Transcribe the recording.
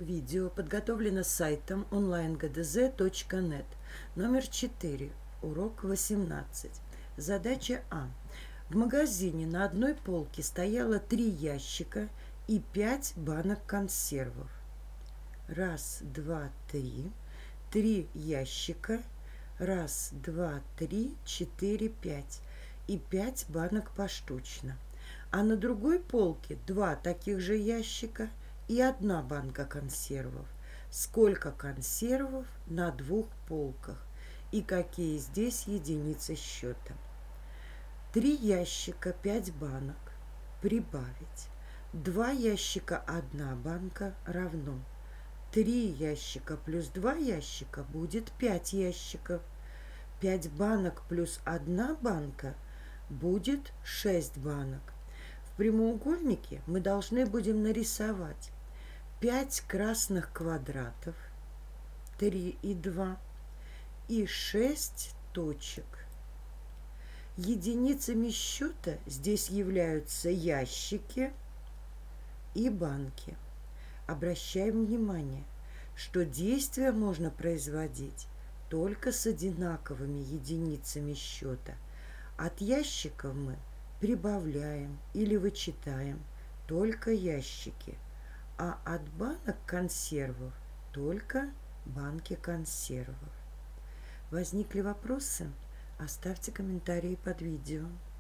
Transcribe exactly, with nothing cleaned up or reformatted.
Видео подготовлено сайтом онлайн гэ дэ зэ точка нет. Номер четыре. Урок восемнадцать. Задача А. В магазине на одной полке стояло три ящика и пять банок консервов. Раз, два, три. Три ящика. Раз, два, три, четыре, пять. И пять банок поштучно. А на другой полке два таких же ящика и одна банка консервов. Сколько консервов на двух полках и какие здесь единицы счета? Три ящика, пять банок. Прибавить. Два ящика, одна банка равно. Три ящика плюс два ящика будет пять ящиков. Пять банок плюс одна банка будет шесть банок. В прямоугольнике мы должны будем нарисовать пять красных квадратов, три и два, и шесть точек. Единицами счета здесь являются ящики и банки. Обращаем внимание, что действия можно производить только с одинаковыми единицами счета. От ящиков мы прибавляем или вычитаем только ящики, а от банок консервов только банки консервов. Возникли вопросы? Оставьте комментарии под видео.